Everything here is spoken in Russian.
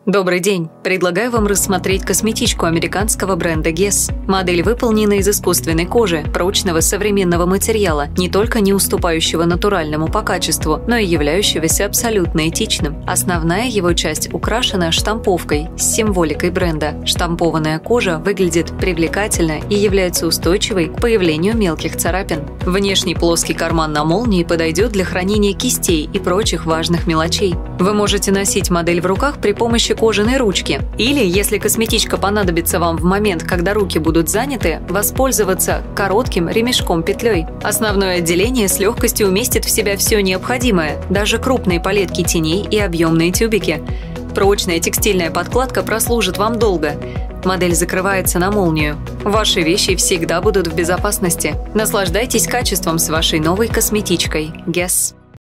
Добрый день! Предлагаю вам рассмотреть косметичку американского бренда Guess. Модель выполнена из искусственной кожи, прочного современного материала, не только не уступающего натуральному по качеству, но и являющегося абсолютно этичным. Основная его часть украшена штамповкой с символикой бренда. Штампованная кожа выглядит привлекательно и является устойчивой к появлению мелких царапин. Внешний плоский карман на молнии подойдет для хранения кистей и прочих важных мелочей. Вы можете носить модель в руках при помощи кожаной ручки. Или, если косметичка понадобится вам в момент, когда руки будут заняты, воспользоваться коротким ремешком-петлей. Основное отделение с легкостью уместит в себя все необходимое, даже крупные палетки теней и объемные тюбики. Прочная текстильная подкладка прослужит вам долго. Модель закрывается на молнию. Ваши вещи всегда будут в безопасности. Наслаждайтесь качеством с вашей новой косметичкой Guess.